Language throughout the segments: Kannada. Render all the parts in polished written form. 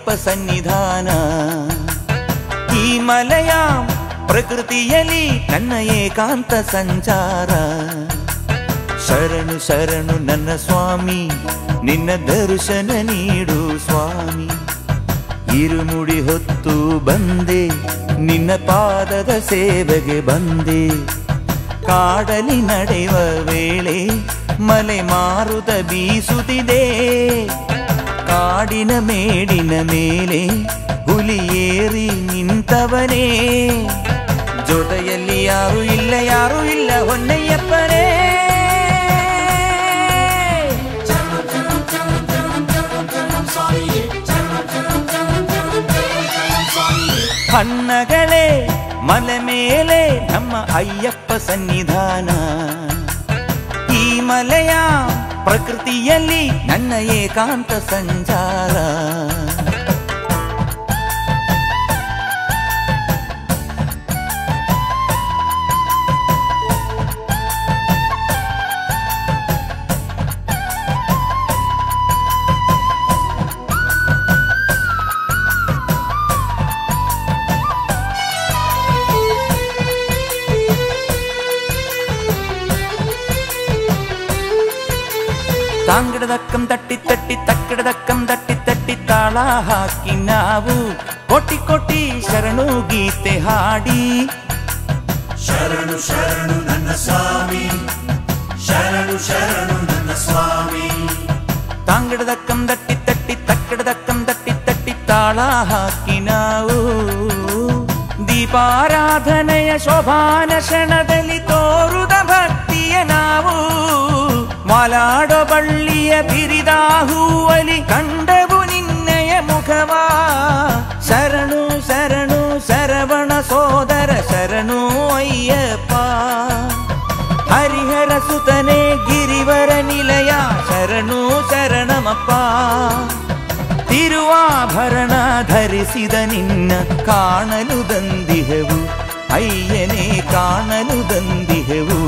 ಅಯ್ಯಪ್ಪ ಸನ್ನಿಧಾನ. ಈ ಮಲೆಯ ಪ್ರಕೃತಿಯಲ್ಲಿ ನನ್ನ ಏಕಾಂತ ಸಂಚಾರ. ಶರಣು ಶರಣು ನನ್ನ ಸ್ವಾಮಿ, ನಿನ್ನ ದರ್ಶನ ನೀಡು ಸ್ವಾಮಿ. ಇರುಮುಡಿ ಹೊತ್ತು ಬಂದೆ, ನಿನ್ನ ಪಾದದ ಸೇವೆಗೆ ಬಂದೆ. ಕಾಡಲಿ ನಡೆಯುವ ವೇಳೆ ಮಲೆ ಮಾರುತ ಬೀಸುತ್ತಿದೆ. ಕಾಡಿನ ಮೇಡಿನ ಮೇಲೆ ಹುಲಿ ಏರಿ ನಿಂತವನೇ. ಜೊತೆಯಲ್ಲಿ ಯಾರು ಇಲ್ಲ, ಯಾರು ಇಲ್ಲ ಹೊನ್ನಯ್ಯಪ್ಪನೇ. ಹಣ್ಣಗಳೇ ಮಲೆ ಮೇಲೆ ನಮ್ಮ ಅಯ್ಯಪ್ಪ ಸನ್ನಿಧಾನ. ಈ ಮಲೆಯ ಪ್ರಕೃತಿಯಲ್ಲಿ ನನ್ನ ಏಕಾಂತ ಸಂಚಾರ. ತಾಂಗಡದಕ್ಕಂ ತಟ್ಟಿ ತಟ್ಟಿ ತಕ್ಕಡದಕ್ಕಂ ತಟ್ಟಿ ತಟ್ಟಿ ತಾಳ ಹಾಕಿ ನಾವು ಕೋಟಿ ಕೋಟಿ ಶರಣು ಗೀತೆ ಹಾಡಿ. ಶರಣು ಶರಣು ನನ್ನ ಸ್ವಾಮಿ, ಶರಣು ಶರಣು ನನ್ನ ಸ್ವಾಮಿ. ತಾಂಗಡದಕ್ಕಂ ತಟ್ಟಿ ತಟ್ಟಿ ತಕ್ಕಡದಕ್ಕಂ ತಟ್ಟಿ ತಟ್ಟಿ ತಾಳ ಹಾಕಿ ನಾವು ದೀಪಾರಾಧನೆಯ ಶೋಭಾನ ಕ್ಷಣದಲ್ಲಿ ತೋರುದ ಭಕ್ತಿಯ ನಾವು. ಮಾಲಾಡೋ ಬಳ್ಳಿಯ ಬಿರಿದ ಹೂವಲಿ ಕಂಡವು ನಿನ್ನೆಯ ಮುಖವಾ. ಶರಣು ಶರಣು ಶರವಣ ಸೋದರ ಶರಣು ಅಯ್ಯಪ್ಪ. ಹರಿಹರ ಸುತನೆ ಗಿರಿವರ ನಿಲಯ ಶರಣು ಶರಣಮಪ್ಪ. ತಿರುವಾಭರಣ ಧರಿಸಿದ ನಿನ್ನ ಕಾಣಲು ಬಂದಿಹೆವು ಅಯ್ಯನೇ, ಕಾಣಲು ಬಂದಿಹೆವು.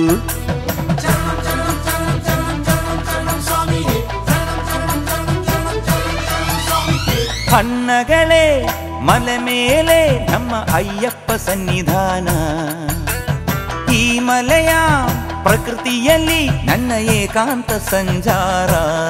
ಹಣ್ಣಗಳೇ ಮಲೆ ಮೇಲೆ ನಮ್ಮ ಅಯ್ಯಪ್ಪ ಸನ್ನಿಧಾನ. ಈ ಮಲೆಯ ಪ್ರಕೃತಿಯಲ್ಲಿ ನನ್ನ ಏಕಾಂತ ಸಂಚಾರ.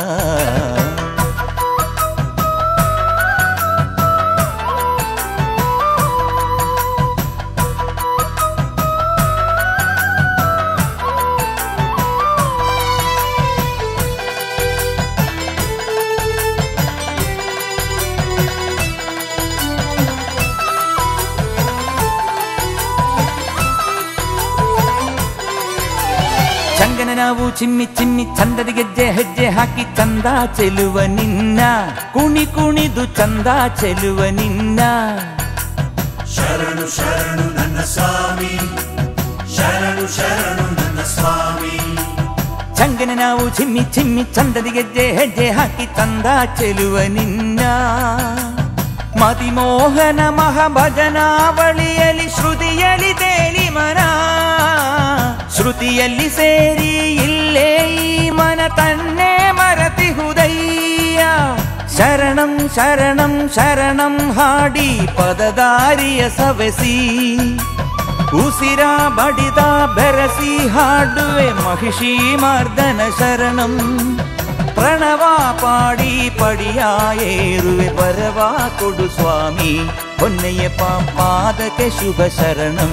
ಚಂಗನ ನಾವು ಚಿಮ್ಮಿ ಚಿಮ್ಮಿ ಚಂದದ ಗೆಜ್ಜೆ ಹೆಜ್ಜೆ ಹಾಕಿ ಚಂದ ಚೆಲುವ ನಿನ್ನ. ಕುಣಿ ಕುಣಿದು ಚಂದ ಚೆಲುವ ನಿನ್ನ. ಶರಣು ಶರಣು ನನ್ನ ಸ್ವಾಮಿ, ಶರಣು ಶರಣು ನನ್ನ ಸ್ವಾಮಿ. ಚಂಗನ ನಾವು ಚಿಮ್ಮಿ ಚಿಮ್ಮಿ ಚಂದದ ಗೆಜ್ಜೆ ಹೆಜ್ಜೆ ಹಾಕಿ ಚಂದ ಚೆಲುವ ನಿನ್ನ. ಮತಿಮೋಹನ ಮಹಾಭಜನಾವಳಿಯಲ್ಲಿ ಶ್ರುತಿಯಲ್ಲಿ ತೇಲಿ ಮನ. ಶ್ರುತಿಯಲ್ಲಿ ಸೇರಿ ಇಲ್ಲೇ ಈ ಮನ ತನ್ನೇ ಮರತಿಹುದಯ್ಯ. ಶರಣಂ ಶರಣಂ ಶರಣಂ ಹಾಡಿ ಪದದಾರಿಯ ಸವೆಸಿ. ಉಸಿರ ಬಡಿದ ಬೆರಸಿ ಹಾಡುವೆ ಮಹಿಷಿ ಮರ್ದನ ಶರಣಂ. ಪ್ರಣವ ಪಾಡಿ ಪಡಿಯ ಏರುವೆ ಬರವಾ ಕೊಡು ಸ್ವಾಮಿ ಹೊನ್ನಯ್ಯಪ್ಪ ಪಾದಕ್ಕೆ ಶುಭ ಶರಣಂ.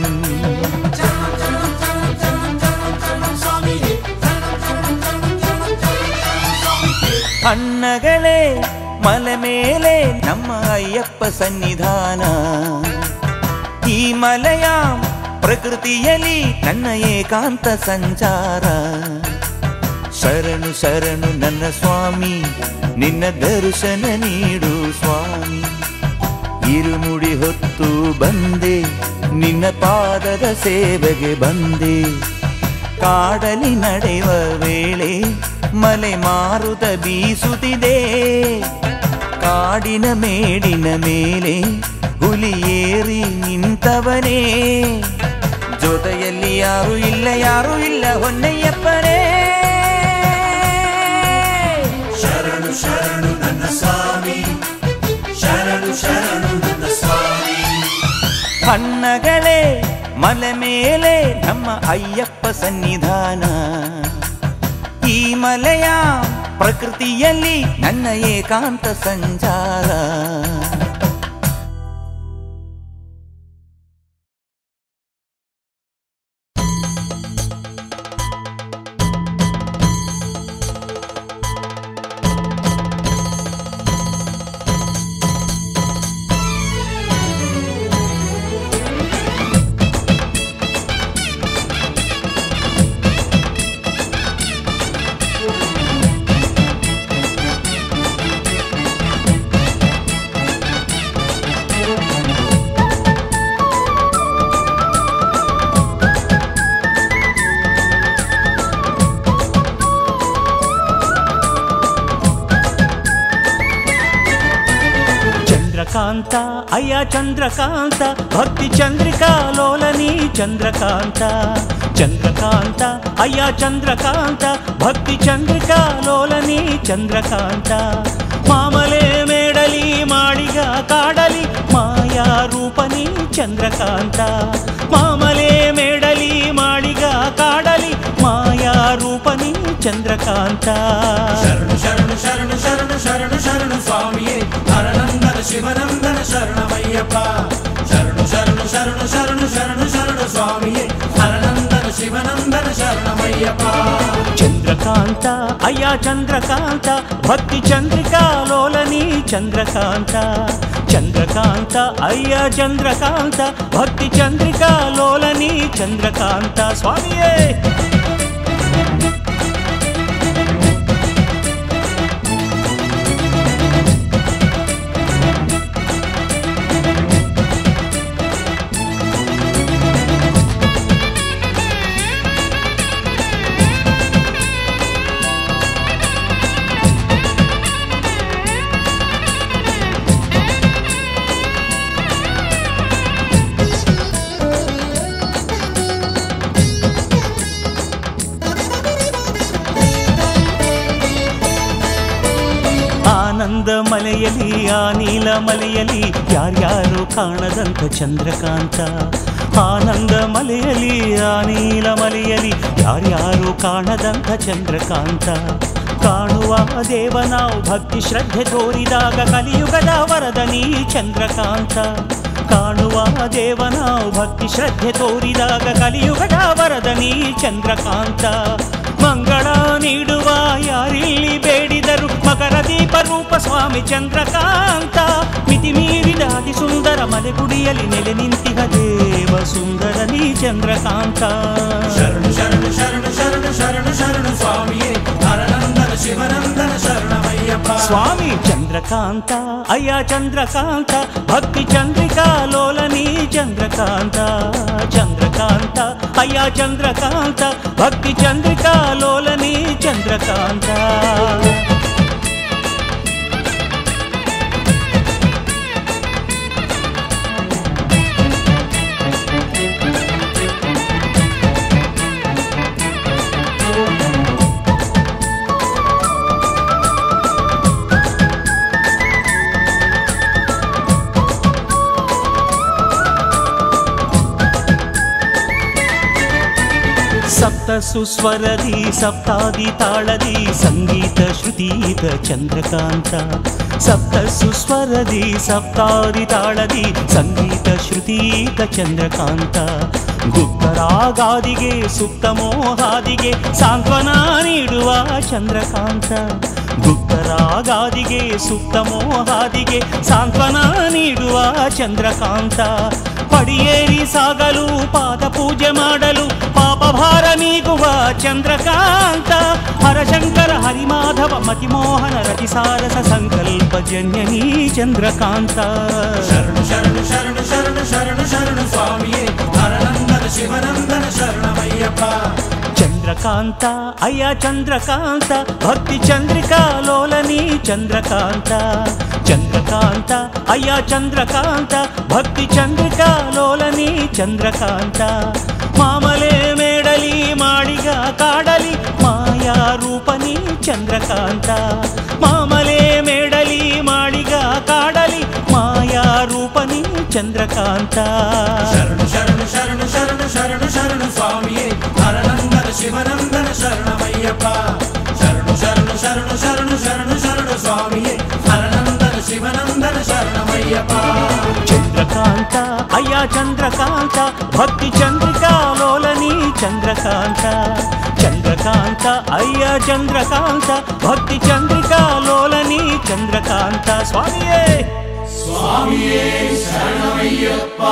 ಹಣ್ಣಗಳೇ ಮಲೆ ಮೇಲೆ ನಮ್ಮ ಅಯ್ಯಪ್ಪ ಸನ್ನಿಧಾನ. ಈ ಮಲೆಯ ಪ್ರಕೃತಿಯಲ್ಲಿ ನನ್ನ ಏಕಾಂತ ಸಂಚಾರ. ಶರಣು ಶರಣು ನನ್ನ ಸ್ವಾಮಿ, ನಿನ್ನ ದರ್ಶನ ನೀಡು ಸ್ವಾಮಿ. ಇರುಮುಡಿ ಹೊತ್ತು ಬಂದೆ, ನಿನ್ನ ಪಾದದ ಸೇವೆಗೆ ಬಂದೆ. ಕಾಡಲಿ ನಡೆಯುವ ವೇಳೆ ಮಲೆ ಮಾರುತ ಬೀಸುತ್ತಿದೆ. ಕಾಡಿನ ಮೇಡಿನ ಮೇಲೆ ಹುಲಿ ಏರಿ ನಿಂತವನೇ. ಜೊತೆಯಲ್ಲಿ ಯಾರು ಇಲ್ಲ, ಯಾರು ಇಲ್ಲ ಹೊನ್ನಯ್ಯಪ್ಪನೇ. ಶರಣು ಶರಣು ನನ್ನ ಸ್ವಾಮಿ, ಶರಣು ನನ್ನ ಸ್ವಾಮಿ. ಹಣ್ಣಗಳೇ ಮಲೆ ಮೇಲೆ ನಮ್ಮ ಅಯ್ಯಪ್ಪ ಸನ್ನಿಧಾನ, ಈ ಮಲೆಯ ಪ್ರಕೃತಿಯಲ್ಲಿ ನನ್ನ ಏಕಾಂತ ಸಂಚಾರ. ಚಂದ್ರಕಾಂತ ಅಯ್ಯ ಚಂದ್ರಕಾಂತ ಭಕ್ತಿ ಚಂದ್ರಿಕಾ ಲೋಲನಿ ಚಂದ್ರಕಾಂತ. ಚಂದ್ರಕಾಂತ ಅಯ್ಯ ಚಂದ್ರಕಾಂತ ಭಕ್ತಿ ಚಂದ್ರಿಕಾ ಲೋಲನಿ ಚಂದ್ರಕಾಂತ. ಮಾಮಲೆ ಮೇಡಲಿ ಮಾಡಿಗ ಕಾಡಲಿ ಮಾಯಾ ರೂಪನಿ ಚಂದ್ರಕಾಂತ. ಮಾಮಲೆ ಮೇಡಲಿ ಮಾಡಿಗ ಕಾಡಲಿ ಮಾಯಾ ರೂಪನಿ ಚಂದ್ರಕಾಂತ. ಶರಣು ಶರಣು ಶರಣು ಶರಣು ಶರಣು ಶರಣು ಸ್ವಾಮಿಯೇ ಹರನಂದನ ಶಿವನಂದನ ಶರಣಮಯ್ಯಪ್ಪ. ಶರಣು ಶರಣು ಶರಣು ಶರಣು ಶರಣು ಶರಣು ಸ್ವಾಮಿಯೇ ಹರನಂದನ ಶಿವನಂದನ ಶರಣಮಯ್ಯಪ್ಪ. ಚಂದ್ರಕಾಂತ ಅಯ್ಯ ಚಂದ್ರಕಾಂತ ಭಕ್ತಿ ಚಂದ್ರಿಕಾ ಲೋಲನಿ ಚಂದ್ರಕಾಂತ. ಚಂದ್ರಕಾಂತ ಅಯ್ಯ ಚಂದ್ರಕಾಂತ ಭಕ್ತಿ ಚಂದ್ರಿಕಾ ಲೋಲನಿ ಚಂದ್ರಕಾಂತ. ಸ್ವಾಮಿಯೇ ಆನಂದ ಮಲೆಯಲಿ ಆ ನೀಲ ಮಲೆಯಲಿ ಯಾರ್ಯಾರು ಕಾಣದಂಥ ಚಂದ್ರಕಾಂತ. ಆನಂದ ಮಲೆಯಲಿ ಆ ನೀಲ ಮಲೆಯಲಿ ಯಾರ್ಯಾರು ಕಾಣದಂಥ ಚಂದ್ರಕಾಂತ. ಕಾಣುವ ದೇವ ನಾವು ಭಕ್ತಿ ಶ್ರದ್ಧೆ ತೋರಿದಾಗ ಕಲಿಯುಗದ ವರದನಿ ಚಂದ್ರಕಾಂತ. ಕಾಣುವ ದೇವ ನಾವು ಭಕ್ತಿ ಶ್ರದ್ಧೆ ತೋರಿದಾಗ ಕಲಿಯುಗದ ವರದನಿ ಚಂದ್ರಕಾಂತ. ಮಂಗಳ ನೀಡುವ ಯಾರಿಲ್ಲಿ ಬೇಡಿದರು ಮಕರ ದೀಪ ರೂಪ ಸ್ವಾಮಿ ಚಂದ್ರಕಾಂತ. ಮಿತಿ ಮೀರಿದ ಅತಿ ಸುಂದರ ಮಲೆಗುಡಿಯಲ್ಲಿ ನೆಲೆ ನಿಂತಿಹ ದೇವ ಸುಂದರ ನೀ ಚಂದ್ರಕಾಂತ. ಶರಣು ಶರಣು ಶರಣು ಶರಣು ಶರಣು ಶರಣು ಸ್ವಾಮಿಯೇ ಹರನಂದನ ಶಿವನಂದನ ಶರಣಮಯ್ಯಪ್ಪ. ಸ್ವಾಮಿ ಚಂದ್ರಕಾಂತ ಅಯ್ಯ ಚಂದ್ರಕಾಂತ ಭಕ್ತಿ ಚಂದ್ರಿಕಾ ಲೋಲನಿ ಚಂದ್ರಕಾಂತ. ಚಂದ್ರಕಾಂತ ಅಯ್ಯ ಚಂದ್ರಕಾಂತ ಭಕ್ತಿ ಚಂದ್ರಿಕಾ ಲೋಲನಿ ಚಂದ್ರಕಾಂತ. ಸಪ್ತ ಸುಸ್ವರದಿ ಸಪ್ತಾದಿ ತಾಳದಿ ಸಂಗೀತ ಶ್ರುತೀತ ಚಂದ್ರಕಾಂತ. ಸಪ್ತ ಸುಸ್ವರದಿ ಸಪ್ತಾದಿ ತಾಳದಿ ಸಂಗೀತ ಶ್ರುತೀತ ಚಂದ್ರಕಾಂತ. ಗುಪ್ತರಾಗಾದಿಗೆ ಸುಪ್ತ ಮೋಹಾದಿಗೆ ಸಾಂತ್ವನ ನೀಡುವ ಚಂದ್ರಕಾಂತ. ಗುಪ್ತರಾಗಾದಿಗೆ ಸುಪ್ತ ಮೋಹಾದಿಗೆ ಸಾಂತ್ವನ ನೀಡುವ ಚಂದ್ರಕಾಂತ. ಪಡಿಯೇರಿ ಸಾಗಲು ಪಾದ ಪೂಜೆ ಮಾಡಲು ಪಾಪಭಾರ ನೀಗುವ ಚಂದ್ರಕಾಂತ. ಹರಶಂಕರ ಹರಿಮಾಧವ ಮತಿಮೋಹನ ರತಿಸಾರಸ ಸಂಕಲ್ಪ ಜನ್ಯನೀ ಚಂದ್ರಕಾಂತ. ಶರಣು ಶರಣು ಶರಣು ಶರಣು ಶರಣು ಶರಣು ಸ್ವಾಮಿಯೇ ಹರನಂದನ ಶಿವನಂದನ ಶರಣಮಯ್ಯಪ್ಪ. ಚಂದ್ರಕಾಂತ ಅಯ್ಯ ಚಂದ್ರಕಾಂತ ಭಕ್ತಿ ಚಂದ್ರಿಕಾ ಲೋಲನಿ ಚಂದ್ರಕಾಂತ. ಚಂದ್ರಕಾಂತ ಅಯ್ಯ ಚಂದ್ರಕಾಂತ ಭಕ್ತಿ ಚಂದ್ರಿಕಾ ಲೋಲನಿ ಚಂದ್ರಕಾಂತ. ಮಾಮಲೆ ಮೇಡಲಿ ಮಾಡಿಗ ಕಾಡಲಿ ಮಾಯಾ ರೂಪನಿ ಚಂದ್ರಕಾಂತ. ಮಾಮಲೆ ಮೇಡಲಿ ಮಾಡಿಗ ಕಾಡಲಿ ಮಾಯಾ చంద్రకాంత శరణు శరణు శరణు శరణు శరణు శరణు స్వామియే హరనందన శివనందన శరణమయ్యప్ప శరణు శరణు శరణు శరణు శరణు శరణు స్వామియే హరనందన శివనందన శరణమయ్యప్ప చంద్రకాంత అయ్యా చంద్రకాంత భక్తి చంద్రికాలోలని చంద్రకాంత చంద్రకాంత అయ్యా చంద్రకాంత భక్తి చంద్రికాలోలని చంద్రకాంత స్వామియే స్వామియే శరణమయ్యప్ప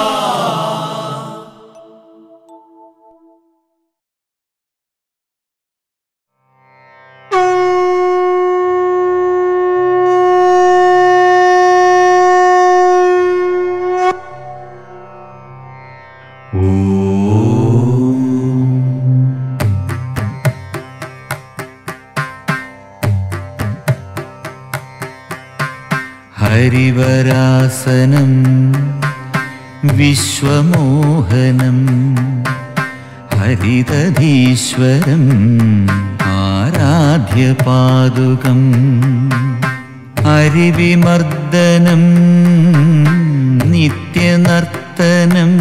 ഹരിവരാസനം വിശ്വമോഹനം ഹരിതധീശ്വരം ആരാധ്യപാദുകം ഹരിവിമർദ്ദനം നിത്യനർത്തനം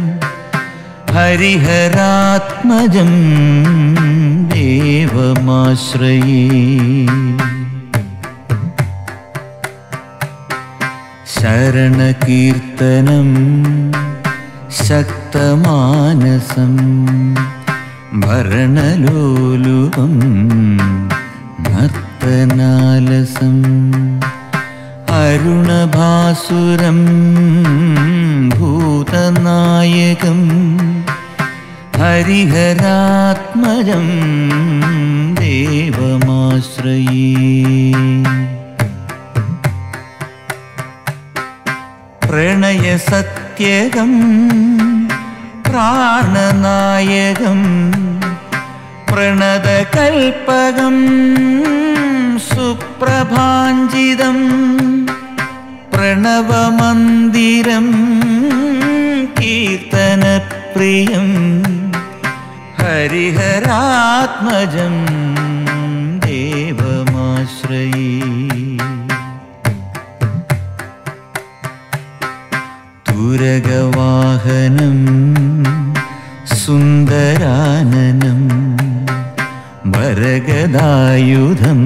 ഹരിഹരാത്മജം ദേവമാശ്രയേ ശരണകീർത്തനം ശക്തമാനസം ഭരണലോലുപം നർത്തനാലസം അരുണഭാസുരം ഭൂതനായകം ഹരിഹരാത്മജം ദേവമാശ്രയേ പ്രണയസത്യകം പ്രാണനായകം പ്രണതകൽപകം സുപ്രഭാഞ്ജിതം പ്രണവമന്ദിരം കീർത്തനപ്രിയം ഹരിഹരാത്മജം ദേവമാശ്രയേ തുരഗവാഹനം സുന്ദരാനനം വരഗദായുധം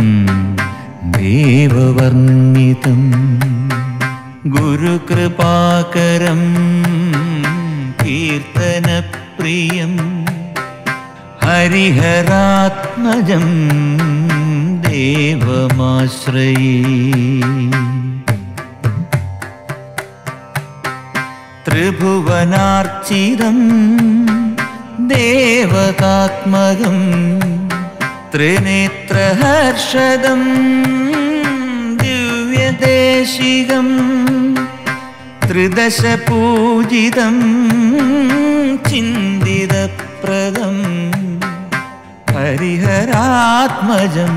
ദേവവർണ്ണിതം ഗുരുകൃപാകരം കീർത്തനപ്രിയം ഹരിഹരാത്മജം ദേവമാശ്രയേ ത്രിഭുവനാർച്ചിതം ദേവതാത്മകം ത്രിനേത്രഹർഷദം ദിവ്യദേശികം ത്രിദശപൂജിതം ചിന്തിതപ്രദം ഹരിഹരാത്മജം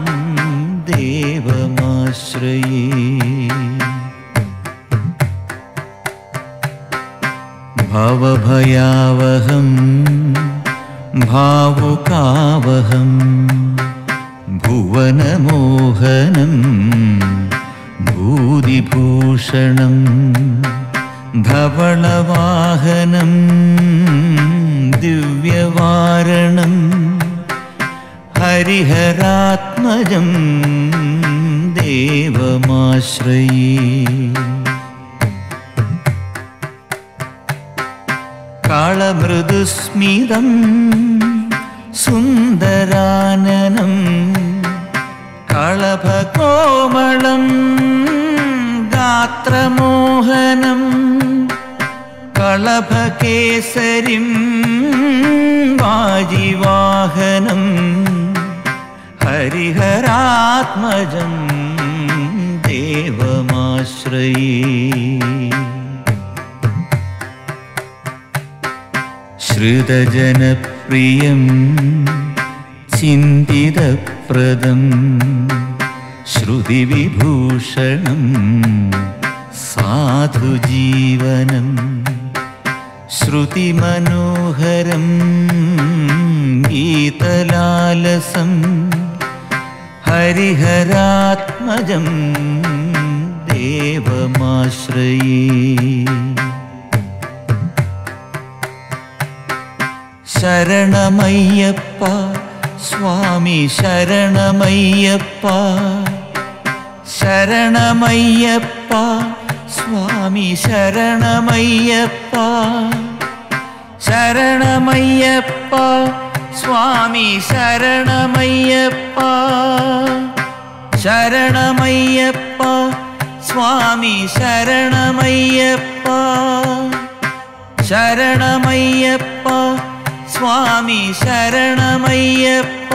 ദേവമാശ്രയേ ഭവഭയാവഹം ഭാവുകാവഹം ഭുവനമോഹനം ഭൂതിഭൂഷണം ധവളവാഹനം ദിവ്യവാരണം ഹരിഹരാത്മജം ദേവമാശ്രയേ കാളമൃദുസ്മിതം സുന്ദരാനനം കളഭകോമളം ഗാത്രമോഹനം കളഭകേസരിം വാജിവാഹനം ഹരിഹരാത്മജം ദേവമാശ്രയേ ശ്രുതജനപ്രിയം ചിന്തിതപ്രദം ശ്രുതിവിഭൂഷണം സാധുജീവനം ശ്രുതിമനോഹരം ഗീതലാലസം ഹരിഹരാത്മജം देवमाश्रये शरणमय्यप्प स्वामी शरणमय्यप्प शरणमय्यप्प स्वामी शरणमय्यप्प शरणमय्यप्प स्वामी शरणमय्यप्प शरणमय्यप्प स्वामी शरणमय्यप्प शरणमय्यप्प स्वामी शरणमय्यप्प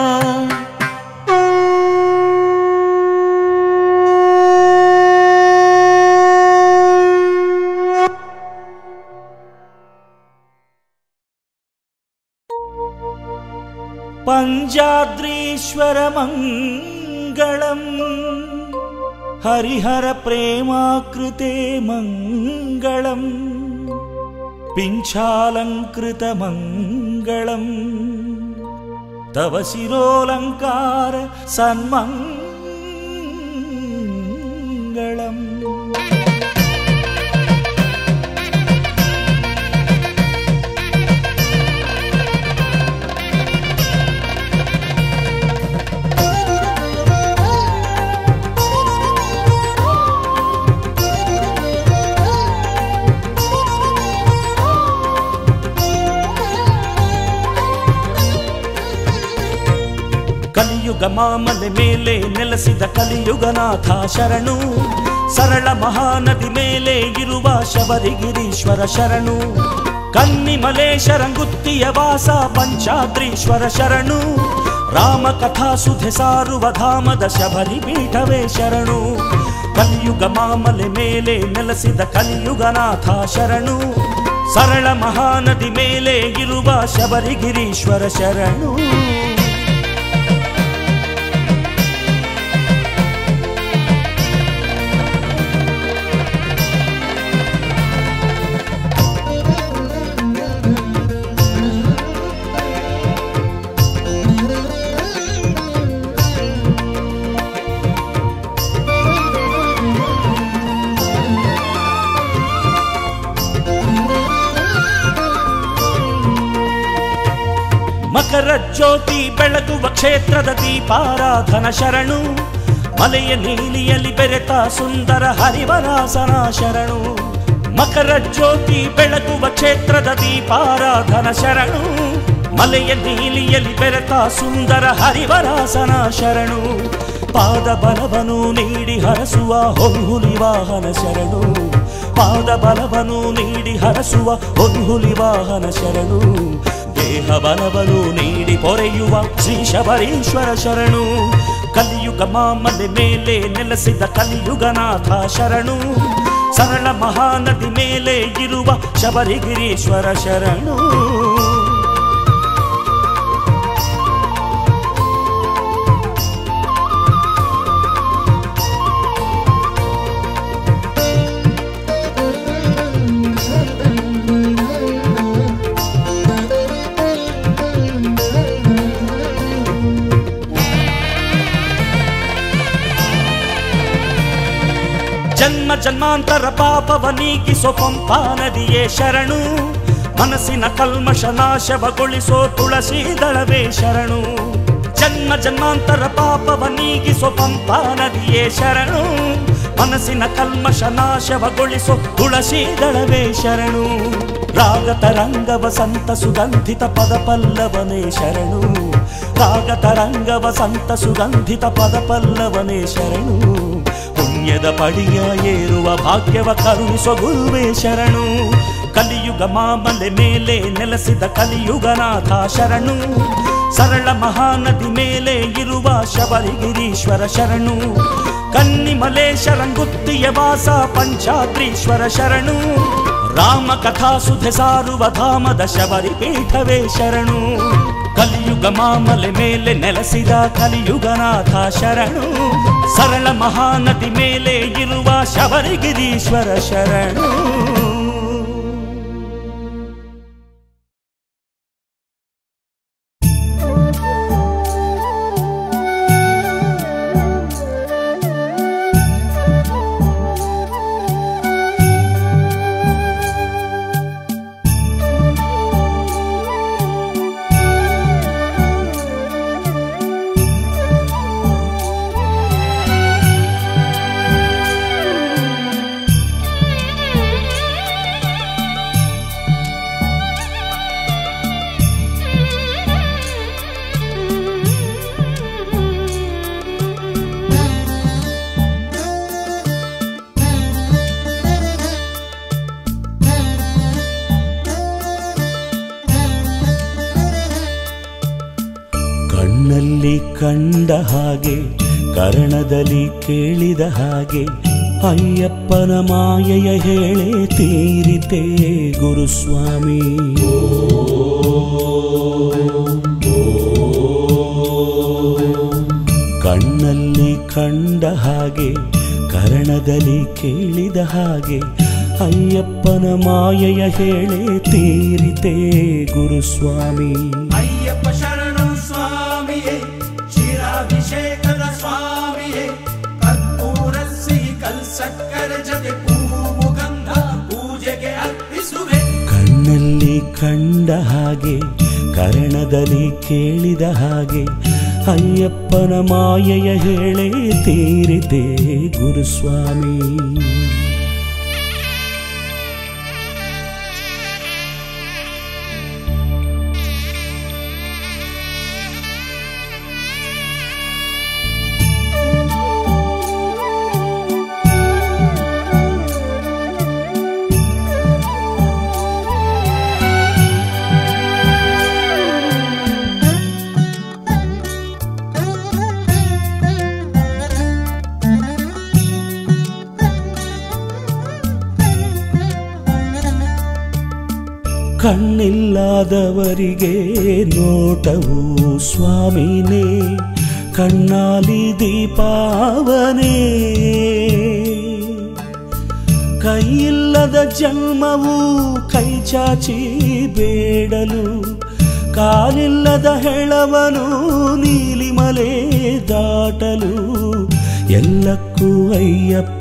पंजाद्रीश्वर मंगलम हरिहर प्रेमाकृते मंगलम पिंचालंकृत मंगलम तव शिरोलंकार सन्मंगलम ಕಲಿಯುಗ ಮಾಮಲೆ ಮೇಲೆ ನೆಲೆಸಿದ ಕಲಿಯುಗನಾಥ ಶರಣು ಸರಳ ಮಹಾನದಿ ಮೇಲೆ ಇರುವ ಶಬರಿಗಿರೀಶ್ವರ ಶರಣು ಕನ್ನಿಮಲೇಶರಂಗುತ್ತಿಯ ವಾಸ ಪಂಚಾದ್ರೀಶ್ವರ ಶರಣು ರಾಮ ಕಥಾ ಸುಧೆ ಸಾರುವ ಧಾಮದ ಶಬರಿ ಪೀಠವೇ ಶರಣು ಕಲಿಯುಗ ಮಾಮಲೆ ಮೇಲೆ ನೆಲೆಸಿದ ಕಲಿಯುಗನಾಥ ಶರಣು ಸರಳ ಮಹಾನದಿ ಮೇಲೆ ಇರುವ ಶಬರಿಗಿರೀಶ್ವರ ಶರಣು ಮಕರ ಜ್ಯೋತಿ ಬೆಳಗುವ ಕ್ಷೇತ್ರದ ದೀಪಾರಾಧನ ಶರಣು ಮಲೆಯ ನೀಲಿಯಲ್ಲಿ ಬೆರೆತ ಸುಂದರ ಹರಿವರಾಸನ ಶರಣು ಮಕರ ಜ್ಯೋತಿ ಬೆಳಗುವ ಕ್ಷೇತ್ರದ ದೀಪಾರಾಧನ ಶರಣು ಮಲೆಯ ನೀಲಿಯಲ್ಲಿ ಬೆರೆತ ಸುಂದರ ಹರಿವರಾಸನ ಶರಣು ಪಾದ ಬಲವನು ನೀಡಿ ಹರಸುವ ಹೊನ್ಹುಲಿ ವಾಹನ ಶರಣು ಪಾದ ಬಲವನು ನೀಡಿ ಹರಸುವ ಹೊನ್ಹುಲಿ ವಾಹನ ಶರಣು ದೇಹ ಬಲವನು ನೀಡಿ ಪೊರೆಯುವ ಶ್ರೀ ಶಬರೀಶ್ವರ ಶರಣು ಕಲಿಯುಗ ಮಾಮಲೆ ಮೇಲೆ ನೆಲೆಸಿದ ಕಲಿಯುಗನಾಥ ಶರಣು ಸರಳ ಮಹಾನದಿ ಮೇಲೆ ಇರುವ ಶಬರಿಗಿರೀಶ್ವರ ಶರಣು ಜನ್ಮ ಜನ್ಮಾಂತರ ಪಾಪವ ನೀಗಿಸೋ ಪಂಪಾ ನದಿಯೇ ಶರಣು ಮನಸ್ಸಿನ ಕಲ್ಮಶ ನಾಶವಗೊಳಿಸೋ ತುಳಸಿ ದಳವೇ ಶರಣು ಜನ್ಮ ಜನ್ಮಾಂತರ ಪಾಪವ ನೀಗಿಸೋ ಪಂಪಾ ನದಿಯೇ ಶರಣು ಮನಸ್ಸಿನ ಕಲ್ಮಶ ನಾಶವಗೊಳಿಸೋ ತುಳಸಿ ದಳವೇ ಶರಣು ರಾಗ ತರಂಗ ವಸಂತ ಸುಗಂಧಿತ ಪದ ಪಲ್ಲವನೇ ಶರಣು ರಾಗ ತರಂಗ ವಸಂತ ಸುಗಂಧಿತ ಪದ ಪಲ್ಲವನೇ ಶರಣು ಪುಣ್ಯದ ಪಡಿಯ ಏರುವ ಭಾಗ್ಯವ ಕರುಣಿಸೋ ಗುರುವೇ ಶರಣು ಕಲಿಯುಗ ಮಾಮಲೆ ಮೇಲೆ ನೆಲೆಸಿದ ಕಲಿಯುಗನಾಥ ಶರಣು ಸರಳ ಮಹಾನದಿ ಮೇಲೆ ಇರುವ ಶಬರಿಗಿರೀಶ್ವರ ಶರಣು ಕನ್ನಿಮಲೇಶರಂಗುತ್ತಿಯ ವಾಸ ಪಂಚಾದ್ರೀಶ್ವರ ಶರಣು ರಾಮ ಕಥಾ ಸುಧೆ ಸಾರುವ ಧಾಮದ ಶಬರಿ ಪೀಠವೇ ಶರಣು ಕಲಿಯುಗ ಮಾಮಲೆ ಮೇಲೆ ನೆಲೆಸಿದ ಕಲಿಯುಗನಾಥ ಶರಣು ಸರಳ ಮಹಾನದಿ ಮೇಲೆ ಇರುವ ಶಬರಿಗಿರೀಶ್ವರ ಶರಣು ಕಣ್ಣಲ್ಲಿ ಕಂಡ ಹಾಗೆ ಕರ್ಣದಲ್ಲಿ ಕೇಳಿದ ಹಾಗೆ ಅಯ್ಯಪ್ಪನ ಮಾಯೆಯ ಹೇಳೆ ತೀರಿತೆ ಗುರುಸ್ವಾಮಿ. ಕಣ್ಣಲ್ಲಿ ಕಂಡ ಹಾಗೆ ಕರ್ಣದಲ್ಲಿ ಕೇಳಿದ ಹಾಗೆ ಅಯ್ಯಪ್ಪನ ಮಾಯೆಯ ಹೇಳೆ ತೀರಿತೆ ಗುರುಸ್ವಾಮಿ. ಅಯ್ಯಪ್ಪ ಶರಣು ಸ್ವಾಮಿಯೇ ಕ್ಷೀರಾಭಿಷೇಕದ ಸ್ವಾಮಿಯೇ ಕರ್ಪೂರ ಸಿಹಿ ಕಲ್ಸಕ್ಕರೆ ಜೊತೆ ಹೂವು ಗಂಧ ಪೂಜೆಗೆ ಅರ್ಪಿಸುವೆ. ಕಣ್ಣಲ್ಲಿ ಕಂಡ ಹಾಗೆ ಕರ್ಣದಲ್ಲಿ ಕೇಳಿದ ಹಾಗೆ ಅಯ್ಯಪ್ಪನ ಮಾಯೆಯ ಹೇಳೆ ತೀರಿತೆ ಗುರುಸ್ವಾಮಿ. ಕಣ್ಣಿಲ್ಲದವರಿಗೆ ನೋಟವು ಸ್ವಾಮಿನೇ ಕಣ್ಣಾಲಿ ದೀಪಾವನೇ. ಕೈಯಿಲ್ಲದ ಜನ್ಮವು ಕೈ ಚಾಚಿ ಬೇಡಲು ಕಾಲಿಲ್ಲದ ಹೆಳವನು ನೀಲಿಮಲೆ ದಾಟಲು ಎಲ್ಲಕ್ಕೂ ಅಯ್ಯಪ್ಪ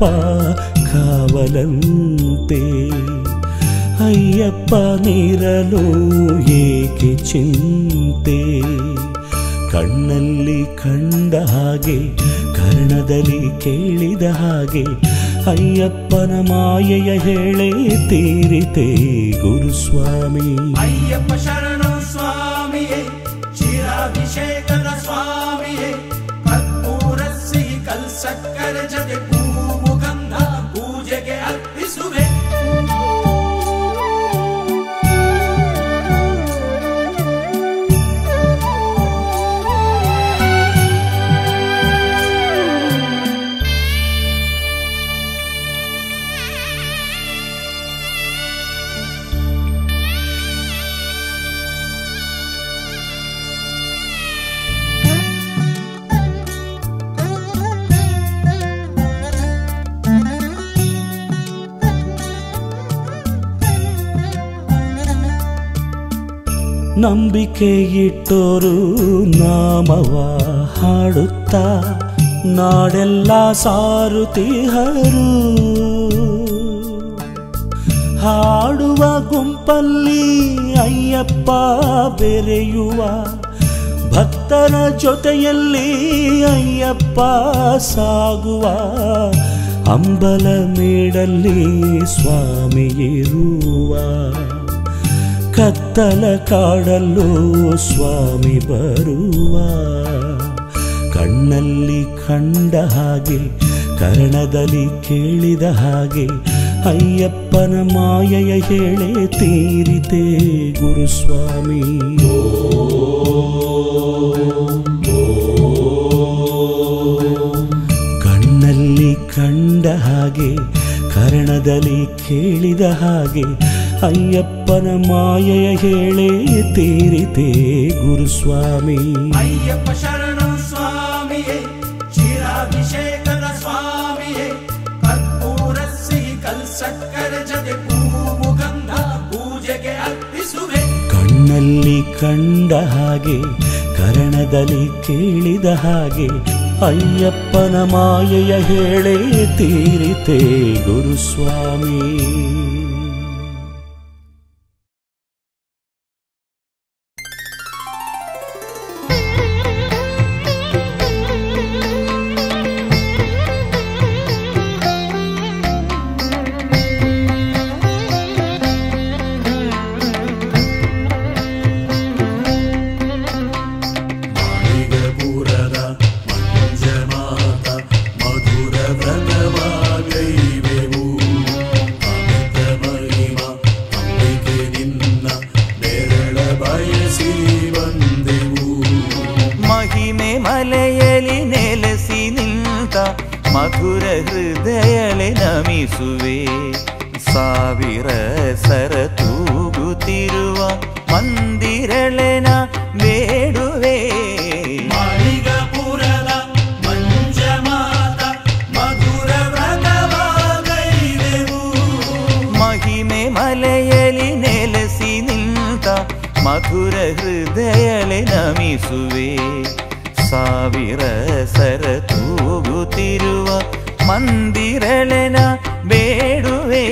ಕಾವಲಂತೆ. ಅಯ್ಯಪ್ಪ ನೀರಲು ಏಕೆ ಚಿಂತೆ. ಕಣ್ಣಲ್ಲಿ ಕಂಡ ಹಾಗೆ ಕರ್ಣದಲ್ಲಿ ಕೇಳಿದ ಹಾಗೆ ಅಯ್ಯಪ್ಪನ ಮಾಯೆಯ ಹೇಳೆ ತೀರಿತೆ ಗುರುಸ್ವಾಮಿ. ಅಯ್ಯಪ್ಪ ಶರಣು ಸ್ವಾಮಿಯೇ ಕ್ಷೀರಾಭಿಷೇಕದ ಸ್ವಾಮಿಯೇ ಕರ್ಪೂರ ಸಿಹಿ ಕಲ್ಸಕ್ಕರೆ ಜೊತೆ ಹೂವು ಗಂಧ ಪೂಜೆಗೆ ಅರ್ಪಿಸುವೆ. ನಂಬಿಕೆ ಇಟ್ಟೋರು ನಾಮವ ಹಾಡುತ್ತಾ ನಾಡೆಲ್ಲ ಸಾರುತ್ತಿಹರು. ಹಾಡುವ ಗುಂಪಲ್ಲಿ ಅಯ್ಯಪ್ಪ ಬೆರೆಯುವ ಭಕ್ತರ ಜೊತೆಯಲ್ಲಿ ಅಯ್ಯಪ್ಪ ಸಾಗುವ. ಅಂಬಲ ಮೇಡಲ್ಲಿ ಸ್ವಾಮಿ ಇರುವ ಕತ್ತಲ ಕಾಡಲ್ಲೂ ಸ್ವಾಮಿ ಬರುವ. ಕಣ್ಣಲ್ಲಿ ಕಂಡ ಹಾಗೆ ಕರ್ಣದಲ್ಲಿ ಕೇಳಿದ ಹಾಗೆ ಅಯ್ಯಪ್ಪನ ಮಾಯೆಯ ಹೇಳೆ ತೀರಿತೆ ಗುರುಸ್ವಾಮಿ. ಕಣ್ಣಲ್ಲಿ ಕಂಡ ಹಾಗೆ ಕರ್ಣದಲ್ಲಿ ಕೇಳಿದ ಹಾಗೆ ಅಯ್ಯಪ್ಪನ ಮಾಯೆಯ ಹೇಳೆ ತೀರಿತೆ ಗುರುಸ್ವಾಮಿ. ಅಯ್ಯಪ್ಪ ಶರಣು ಸ್ವಾಮಿಯೇ ಕ್ಷೀರಾಭಿಷೇಕದ ಸ್ವಾಮಿಯೇ ಕರ್ಪೂರ ಸಿಹಿ ಕಲ್ಸಕ್ಕರೆ ಜೊತೆ ಹೂವು ಗಂಧ ಪೂಜೆಗೆ ಅರ್ಪಿಸುವೆ. ಕಣ್ಣಲ್ಲಿ ಕಂಡ ಹಾಗೆ ಕರ್ಣದಲ್ಲಿ ಕೇಳಿದ ಹಾಗೆ ಅಯ್ಯಪ್ಪನ ಮಾಯೆಯ ಹೇಳೆ ತೀರಿತೆ ಗುರುಸ್ವಾಮಿ. ಮಧುರ ವ್ರತವಾಗೈವೆವು ಅಮಿತ ನಮಿಸುವೆ ಸಾವಿರ ಸರ ತೂಗುತ್ತಿರುವ ಮಂದಿರಳೆನ ಬೇಡುವೆ ಮಾಳಿಗಪುರದ ಮಂಜಮಾತ ಮಧುರ ವ್ರತವಾಗೈದೆವು ಮಹಿಮೆ ಮಲೆಯಲಿ ನೆಲೆಸಿ ನಿಂತ ಮಧುರ ಹೃದಯಳೆ ನಮಿಸುವೆ ಸಾವಿರ ಸರ ತೂಗುತ್ತಿರುವ ಮಂದಿರಳೆನ ಬೇಡುವೆ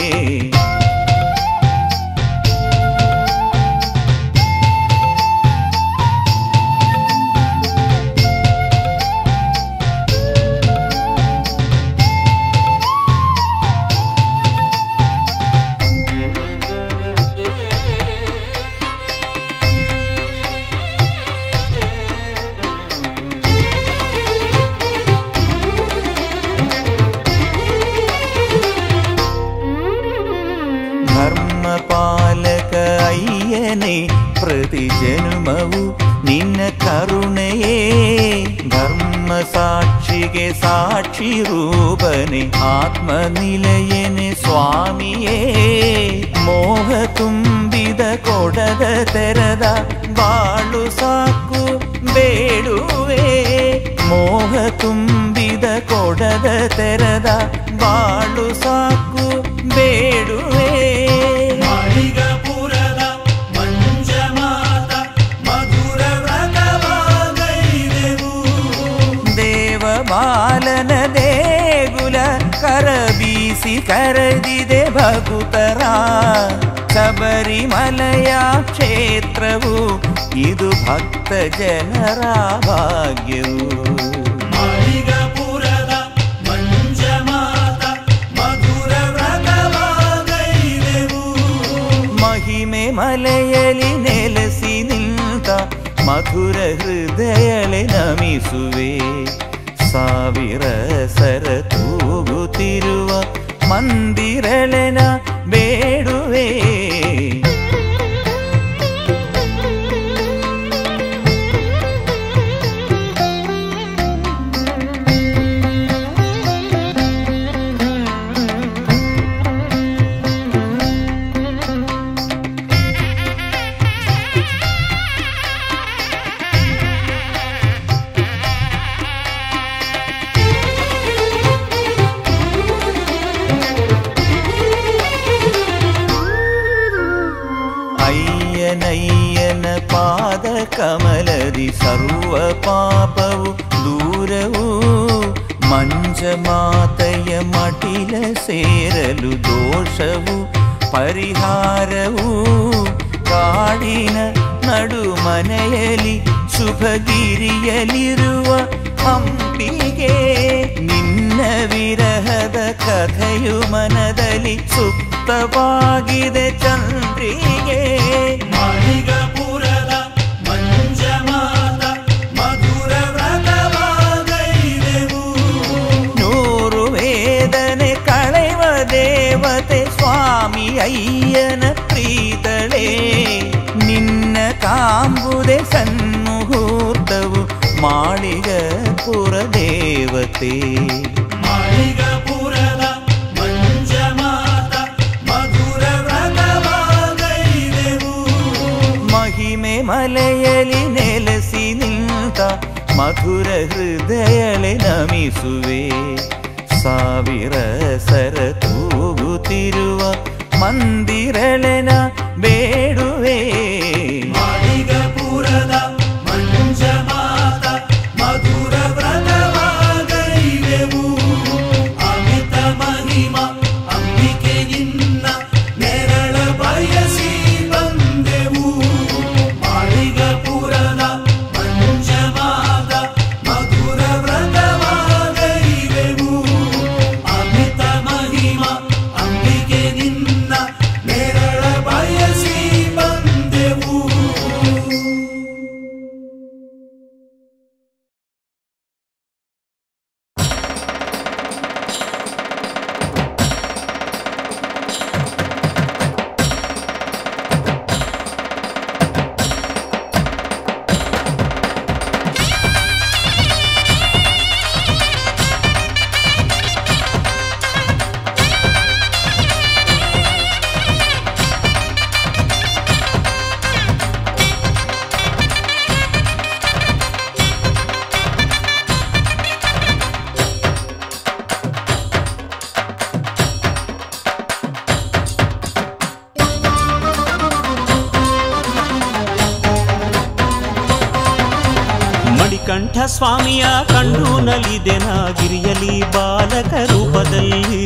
ಧರ್ಮಪಾಲಕ ಅಯ್ಯನೇ ಪ್ರತಿ ಜನ್ಮವು ನಿನ್ನ ಕರುಣೆಯೇ ಧರ್ಮ ಸಾಕ್ಷಿಗೆ ಸಾಕ್ಷಿ ರೂಪನೆ ಆತ್ಮನಿಲಯನೆ ಸ್ವಾಮಿಯೇ ಮೋಹ ತುಂಬಿದ ಕೊಡದ ತೆರದ ಬಾಳು ಸಾಕು ಬೇಡುವೆ ಮೋಹ ತುಂಬಿದ ಕೊಡದ ತೆರದ ಬಾಳು ಸಾಕು ಬೇಡುವೆ ಮಾಳಿಗಪುರದ ಮಂಜಮಾತ ಮಧುರ ವ್ರತವಾಗೈದೆವು ದೇವ ಬಾಲನ ದೇಗುಲ ಕರ ಬೀಸಿ ಕರೆದಿದೆ ಭಕುತರ ಶಬರಿಮಲೆಯ ಕ್ಷೇತ್ರವು ಇದು ಭಕ್ತ ಜನರ ಭಾಗ್ಯವು ಮಾಳಿಗಪುರದ ಮಂಜಮಾತ ಮಧುರ ವ್ರತವಾಗೈದೆವು ಮಹಿಮೆ ಮಲೆಯಲಿ ನೆಲೆಸಿ ನಿಂತ ಮಧುರ ಹೃದಯಳೆ ನಮಿಸುವೆ ಸಾವಿರ ಸರ ತೂಗುತ್ತಿರುವ ಮಂದಿರಳೆನ ಬೇಡುವೆ ಅಯ್ಯನಯ್ಯನ ಪಾದ ಕಮಲದಿ ಸರ್ವ ಪಾಪವು ದೂರವು ಮಂಜಮಾತೆಯ ಮಟಿಲ ಸೇರಲು ದೋಷವು ಪರಿಹಾರವು ಕಾಡಿನ ನಡು ಮನೆಯಲ್ಲಿ ಶುಭಗಿರಿಯಲಿರುವ ಹಂಪಿಗೆ ನಿನ್ನ ವಿರಹದ ಕಥೆಯು ಮನದಲ್ಲಿ ಸುಪ್ತವಾಗಿದೆ ಚಂದ್ರಿಗೆ ಮಾಳಿಗಪುರದ ಮಂಜಮಾತ ಮಧುರ ವ್ರತವಾಗೈದೆವು ನೂರು ವೇದನೆ ಕಳೆವ ದೇವತೆ ಸ್ವಾಮಿ ಅಯ್ಯನ ಪ್ರೀತಳೆ ನಿನ್ನ ಕಾಂಬುದೆ ಸನ್ಮುಹೂರ್ತವು ಮಾಳಿಗಪುರ ದೇವತೆ ಮಾಳಿಗಪುರದ ಮಂಜಮಾತ ಮಧುರ ವ್ರತವಾಗೈದೆವು ಮಹಿಮೆ ಮಲೆಯಲಿ ನೆಲೆಸಿ ನಿಂತ ಮಧುರ ಹೃದಯಳೆ ನಮಿಸುವೆ ಸಾವಿರ ಸರ ತೂಗುತ್ತಿರುವ ಮಂದಿರಳೆನ ಬೇಡುವೆ ಮಾಳಿಗಪುರದ ಮಂಜಮಾತ ಮಧುರ ವ್ರತವಾಗೈದೆವು ಅಮಿತ ಮಹಿಮ ಅಂಬಿಕೆ ನಿನ್ನ ನೆರಳ ಬಯಸಿ ಬಂದೆವು ಮಾಳಿಗಪುರದ ಮಂಜಮಾತ ಮಧುರ ವ್ರತವಾಗೈದೆವು ಅಮಿತ ಮಹಿಮ ಅಂಬಿಕೆ ನಿನ್ನ ನೆರಳ ಬಯಸಿ ಬಂದೆವು ಮಣಿಕಂಠ ಸ್ವಾಮಿಯ ಕಂಡು ನಲಿದೆನ ಗಿರಿಯಲಿ ಬಾಲಕ ರೂಪದಲ್ಲಿ.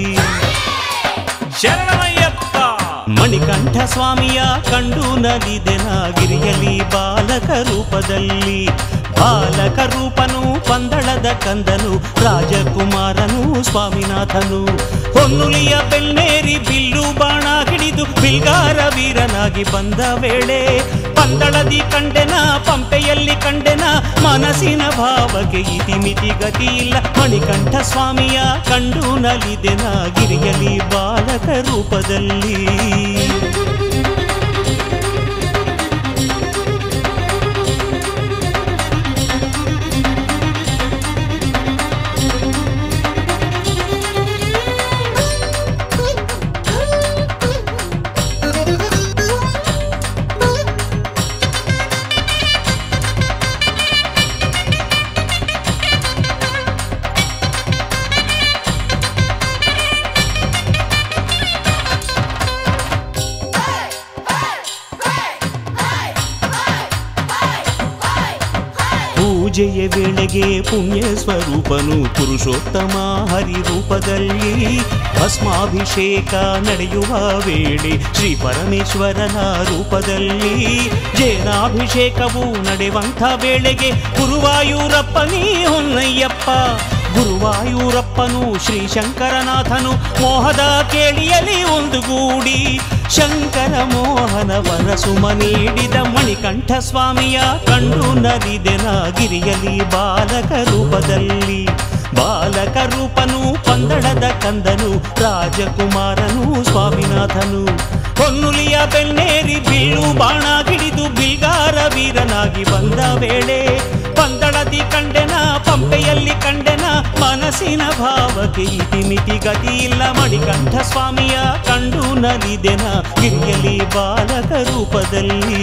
ಶರಣಮಯ್ಯಪ್ಪ. ಮಣಿಕಂಠ ಸ್ವಾಮಿಯ ಕಂಡು ನಲಿದೆನ ಗಿರಿಯಲಿ ಬಾಲಕ ರೂಪದಲ್ಲಿ. ಬಾಲಕ ರೂಪನು ಪಂದಳದ ಕಂದನು ರಾಜಕುಮಾರನು ಸ್ವಾಮಿನಾಥನು. ಹೊನ್ನುಲಿಯ ಬೆಲ್ಲೇರಿ ಬಿಲ್ಲು ಬಾಣ ಹಿಡಿದು ಬಿಲ್ಗಾರ ವೀರನಾಗಿ ಬಂದ ವೇಳೆ ಪಂದಳದಿ ಕಂಡೆನ ಪಂಪೆಯಲ್ಲಿ ಕಂಡೆನ ಮನಸ್ಸಿನ ಭಾವಕ್ಕೆ ಇತಿಮಿತಿ ಗತಿ ಇಲ್ಲ. ಮಣಿಕಂಠ ಸ್ವಾಮಿಯ ಕಂಡು ನಲಿದೆನ ಗಿರಿಯಲಿ ಬಾಲಕ ರೂಪದಲ್ಲಿ. ಪೂಜೆಯ ವೇಳೆಗೆ ಪುಣ್ಯ ಸ್ವರೂಪನು ಪುರುಷೋತ್ತಮ ಹರಿರೂಪದಲ್ಲಿ. ಭಸ್ಮಾಭಿಷೇಕ ನಡೆಯುವ ವೇಳೆ ಶ್ರೀ ಪರಮೇಶ್ವರನ ರೂಪದಲ್ಲಿ. ಜೇನಾಭಿಷೇಕವು ನಡೆಯುವಂಥ ವೇಳೆಗೆ ಗುರುವಾಯೂರಪ್ಪನೇ ಹೊನ್ನಯ್ಯಪ್ಪ. ಗುರುವಾಯೂರಪ್ಪನು ಶ್ರೀ ಶಂಕರನಾಥನು ಮೋಹದ ಕೇಳಿಯಲಿ ಒಂದುಗೂಡಿ ಶಂಕರ ಮೋಹನ ವರಸುಮ ನೀಡಿದ. ಮಣಿಕಂಠ ಸ್ವಾಮಿಯ ಕಂಡು ನಲಿದೆನ ಗಿರಿಯಲಿ ಬಾಲಕ ರೂಪದಲ್ಲಿ. ಬಾಲಕ ರೂಪನು ಪಂದಳದ ಕಂದನು ರಾಜಕುಮಾರನು ಸ್ವಾಮಿನಾಥನು. ಹೊನ್ನುಲಿಯ ಬೆಲ್ಲೇರಿ ಬಿಲ್ಲು ಬಾಣ ಹಿಡಿದು ಬಿಲ್ಗಾರ ವೀರನಾಗಿ ಬಂದ ವೇಳೆ ಪಂದಳದಿ ಕಂಡೆನ ಪಂಪೆಯಲ್ಲಿ ಕಂಡೆನ ಮನಸ್ಸಿನ ಭಾವಕ್ಕೆ ಇತಿಮಿತಿ ಗತಿ ಇಲ್ಲ. ಮಣಿಕಂಠ ಸ್ವಾಮಿಯ ಕಂಡು ನಲಿದೆನ ಗಿರಿಯಲಿ ಬಾಲಕ ರೂಪದಲ್ಲಿ.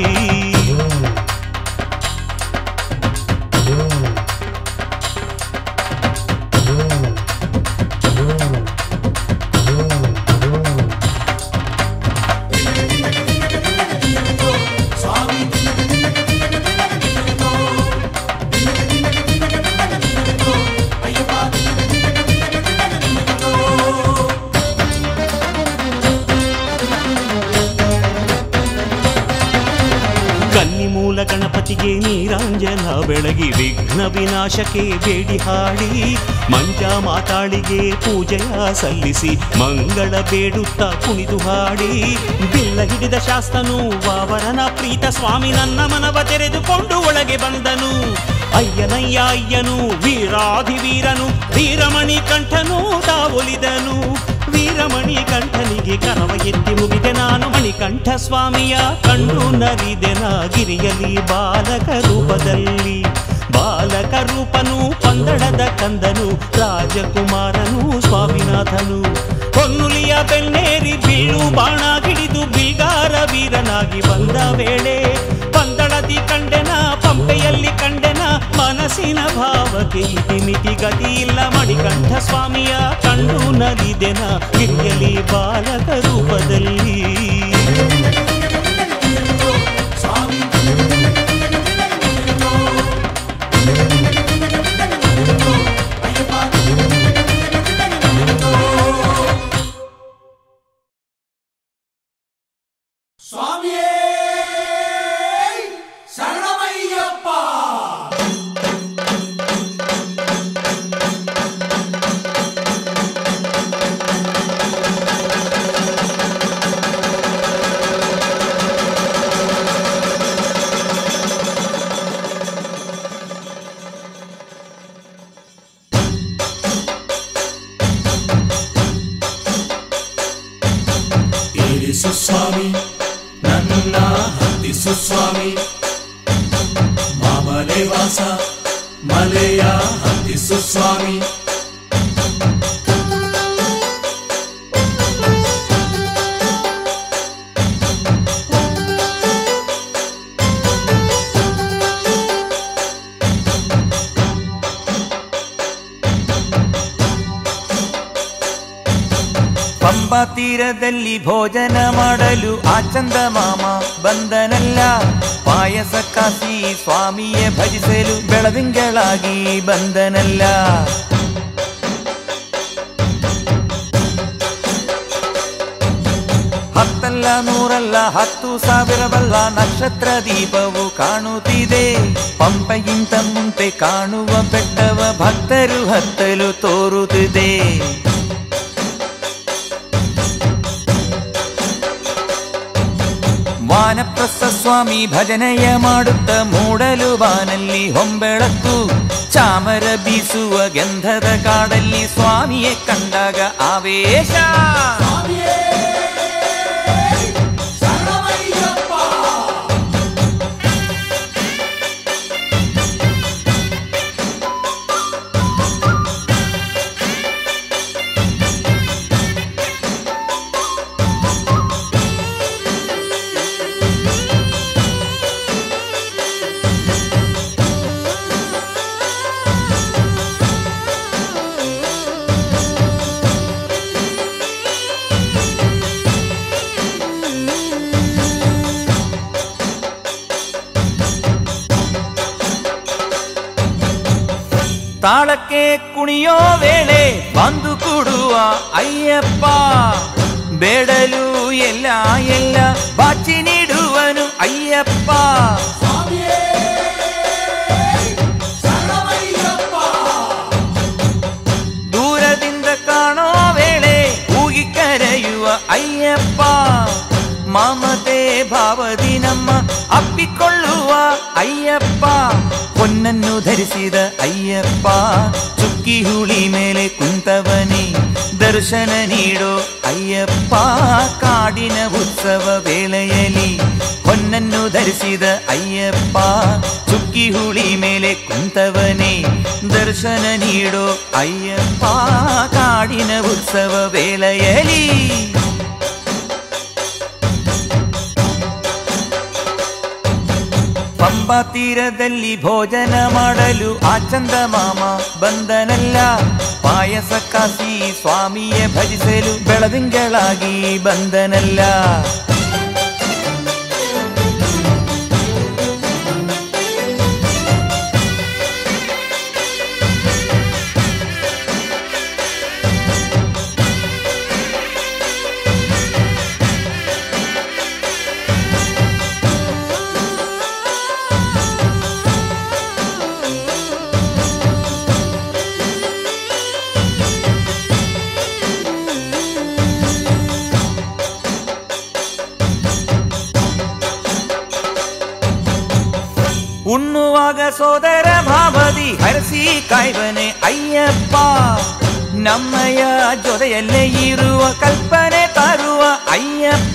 ಕನ್ನಿಮೂಲ ಗಣಪತಿಗೆ ನೀರಾಂಜನ ಬೆಳಗಿ ವಿಘ್ನ ವಿನಾಶಕ್ಕೆ ಬೇಡಿ ಹಾಡಿ ಮಂಜ ಮಾತಾಳಿಗೆ ಪೂಜೆಯ ಸಲ್ಲಿಸಿ ಮಂಗಳ ಬೇಡುತ್ತಾ ಕುಣಿದು ಹಾಡಿ ಬಿಲ್ಲ ಹಿಡಿದ ಶಾಸ್ತನು ವಾವರನ ಪ್ರೀತ ಸ್ವಾಮಿ ನನ್ನ ಮನವ ತೆರೆದುಕೊಂಡು ಒಳಗೆ ಬಂದನು. ಅಯ್ಯನಯ್ಯ ಅಯ್ಯನು ವೀರಾಧಿವೀರನು ವೀರಮಣಿ ಕಂಠನು ತಾವೊಲಿದನು. ವೀರಮಣಿ ಕಂಠನಿಗೆ ಕರವ ಎತ್ತಿ ಮುಗಿದೆ ನಾನು. ಮಣಿಕಂಠ ಸ್ವಾಮಿಯ ಕಂಡು ನಲಿದೆನ ಗಿರಿಯಲಿ ಬಾಲಕ ರೂಪದಲ್ಲಿ. ಬಾಲಕ ರೂಪನು ಪಂದಳದ ಕಂದನು ರಾಜಕುಮಾರನು ಸ್ವಾಮಿನಾಥನು. ಹೊನ್ನುಲಿಯ ಬೆಲ್ಲೇರಿ ಬಿಲ್ಲು ಬಾಣ ಹಿಡಿದು ಬಿಲ್ಗಾರ ವೀರನಾಗಿ ಬಂದ ವೇಳೆ ಪಂದಳದಿ ಕಂಡೆನ ಪಂಪೆಯಲ್ಲಿ ಕಂಡೆನ ಮನಸ್ಸಿನ ಭಾವಕ್ಕೆ ಇತಿಮಿತಿ ಗತಿ ಇಲ್ಲ. ಮಣಿಕಂಠ ಸ್ವಾಮಿಯ ಕಂಡು ನಲಿದೆನ ಗಿರಿಯಲಿ ಬಾಲಕ ರೂಪದಲ್ಲಿ. ಸ್ವಾಮಿಯೇ ಶರಣಮಯ್ಯಪ್ಪ. ಇರಿಸು ಸ್ವಾಮಿ ನನ್ನ ಹತ್ತಿಸು ಸ್ವಾಮಿ. ಮಾಮಲೆ ವಾಸ ಮಲೆಯ ಹತ್ತಿಸು ಸ್ವಾಮಿ. ಪಂಬಾ ತೀರದಲ್ಲಿ ಭೋಜನ ಮಾಡಲು ಆ ಚಂದಮಾಮ ಬಂದನಲ್ಲ. ಪಾಯಸ ಕಾಸಿ ಸ್ವಾಮಿಯೇ ಭಜಿಸಲು ಬೆಳದಿಂಗಳಾಗಿ ಬಂದನಲ್ಲ. ಹತ್ತಲ್ಲ ನೂರಲ್ಲ 10,000ವಲ್ಲ ನಕ್ಷತ್ರ ದೀಪವು ಕಾಣುತ್ತಿದೆ. ಪಂಪೆಗಿಂತ ಮುಂದೆ ಕಾಣುವ ಬೆಟ್ಟವ ಭಕ್ತರು ಹತ್ತಲು ತೋರುತ್ತಿದೆ. ವಾನಪ್ರಸ್ಥ ಸ್ವಾಮಿ ಭಜನೆಯ ಮಾಡುತ್ತ ಮೂಡಲು ಬಾನಲ್ಲಿ ಹೊಂಬೆಳಕು. ಚಾಮರ ಬೀಸುವ ಗಂಧದ ಕಾಡಲ್ಲಿ ಸ್ವಾಮಿಯೇ ಕಂಡಾಗ ಆವೇಶ. ತಾಳಕ್ಕೆ ಕುಣಿಯೋ ವೇಳೆ ಬಂದು ಕೊಡುವ ಅಯ್ಯಪ್ಪ. ಬೇಡಲು ಎಲ್ಲ ಎಲ್ಲ ಬಾಚಿ ನೀಡುವನು ಅಯ್ಯಪ್ಪ. ದೂರದಿಂದ ಕಾಣೋ ವೇಳೆ ಕೂಗಿ ಕರೆಯುವ ಅಯ್ಯಪ್ಪ. ಮಮತೆ ಭಾವದಿ ನಮ್ಮ ಅಪ್ಪಿಕೊಳ್ಳುವ ಅಯ್ಯಪ್ಪ. ಹೊನ್ನನ್ನು ಧರಿಸಿದ ಅಯ್ಯಪ್ಪ ಚುಕ್ಕಿ ಹುಳಿ ಮೇಲೆ ಕುಂತವನೇ ದರ್ಶನ ನೀಡೋ ಅಯ್ಯಪ್ಪ. ಕಾಡಿನ ಉತ್ಸವ ವೇಳೆಯಲ್ಲಿ ಹೊನ್ನನ್ನು ಧರಿಸಿದ ಅಯ್ಯಪ್ಪ ಚುಕ್ಕಿ ಹುಳಿ ಮೇಲೆ ಕುಂತವನೇ ದರ್ಶನ ನೀಡೋ ಅಯ್ಯಪ್ಪ. ಕಾಡಿನ ಉತ್ಸವ ವೇಳೆಯಲ್ಲಿ ಪಂಬಾ ತೀರದಲ್ಲಿ ಭೋಜನ ಮಾಡಲು ಆ ಚಂದಮಾಮ ಬಂದನಲ್ಲ. ಪಾಯಸ ಕಾಸಿ ಸ್ವಾಮಿಯೇ ಭಜಿಸಲು ಬೆಳದಿಂಗಳಾಗಿ ಬಂದನಲ್ಲ. ಉಣ್ಣುವಾಗ ಸೋದರ ಭಾವದಿ ಹರಸಿ ಕಾಯ್ವನೆ ಅಯ್ಯಪ್ಪ. ನಮ್ಮಯ ಜೊತೆಯಲ್ಲೇ ಇರುವ ಕಲ್ಪನೆ ತರುವ ಅಯ್ಯಪ್ಪ.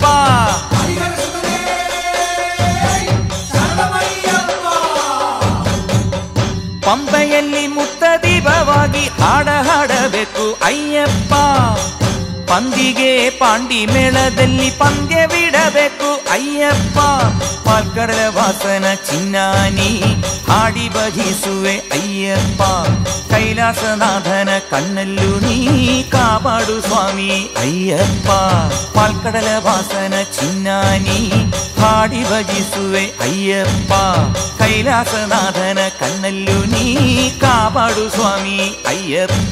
ಪಂಪೆಯಲ್ಲಿ ಮುತ್ತ ದೀಪವಾಗಿ ಹಾಡಬೇಕು ಅಯ್ಯಪ್ಪ. ಪಂದಿಗೆ ಪಾಂಡಿ ಮೇಳದಲ್ಲಿ ಪಂದ್ಯವಿಡಬೇಕು ಅಯ್ಯಪ್ಪ. ಪಾಲ್ಕಡಲ ವಾಸನ ಚಿನ್ನಾನಿ ಹಾಡಿ ಭಜಿಸುವೆ ಅಯ್ಯಪ್ಪ. ಕೈಲಾಸನಾಥನ ಕಣ್ಣಲ್ಲೂ ನೀ ಕಾಪಾಡು ಸ್ವಾಮಿ ಅಯ್ಯಪ್ಪ. ಪಾಲ್ಕಡಲ ವಾಸನ ಚಿನ್ನಾನಿ ಹಾಡಿ ಭಜಿಸುವೆ ಅಯ್ಯಪ್ಪ. ಕೈಲಾಸನಾಥನ ಕಣ್ಣಲ್ಲೂ ನೀ ಕಾಪಾಡು ಸ್ವಾಮಿ ಅಯ್ಯಪ್ಪ.